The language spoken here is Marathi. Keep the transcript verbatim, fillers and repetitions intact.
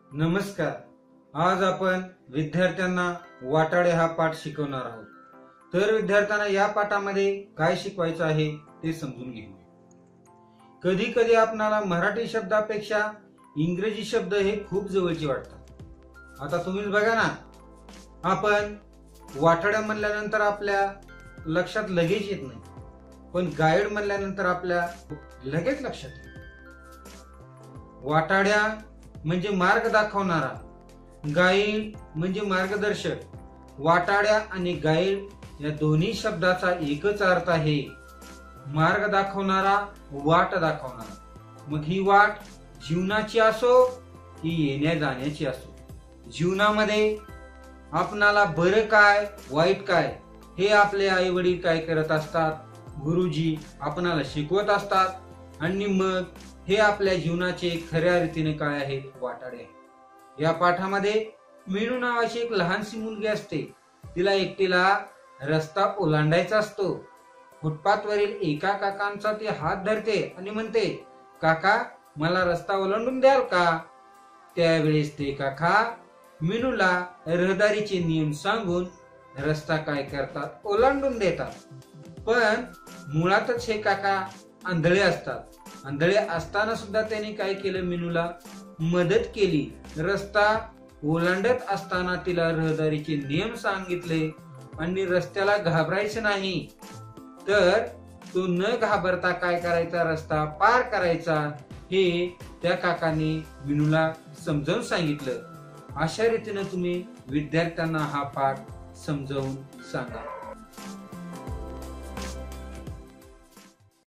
नमस्कार. आज आपण विद्यार्थ्यांना वाटाडे हा पाठ शिकवणार आहोत. तर विद्यार्थ्यांना या पाठामध्ये काय शिकवायचं आहे ते समजून घेऊया. कधी कधी आपणाला मराठी शब्दापेक्षा इंग्रजी शब्द हे खूप जवळचे वाटतात. आता तुम्हीच बघा ना, आपण वाटाड्या म्हणल्यानंतर आपल्या लक्षात लगेच येत नाही, पण गाईड म्हणल्यानंतर आपल्या लगेच लक्षात येते. वाटाड्या म्हणजे मार्ग दाखवणारा, गाईड म्हणजे मार्गदर्शक. वाटाड्या आणि गाईड या दोन्ही शब्दाचा एकच अर्थ आहे, मार्ग दाखवणारा, वाट दाखवणारा. मग ही वाट जीवनाची असो की येण्या जाण्याची असो, जीवनामध्ये आपणाला बरं काय वाईट काय हे आपले आई वडील काय करत असतात, गुरुजी आपणाला शिकवत असतात आणि मग हे आपल्या जीवनाचे खऱ्या रीतीने काय आहेत, वाटाडे आहेत. या पाठामध्ये मीनू नावाची एक लहानशी मुलगी असते. तिला एकटीला रस्ता ओलांडायचा असतो. फुटपाथवरील एका काकांचा ती हात धरते आणि म्हणते, काका मला रस्ता ओलांडून द्याल का? त्यावेळेस ते काका मीनूला रहदारीचे नियम सांगून रस्ता काय करतात, ओलांडून देतात. पण मुळातच हे काका आंधळे असतात. आंधळे असताना सुद्धा त्यांनी काय केलं, मीनूला मदत केली. रस्ता ओलांडत असताना तिला रहदारीचे नियम सांगितले आणि रस्त्याला घाबरायचं नाही, तर तो न घाबरता काय करायचा, रस्ता पार करायचा, हे त्या काकाने मीनूला समजावून सांगितलं. अशा रीतीने तुम्ही विद्यार्थ्यांना हा पाठ समजावून सांगा.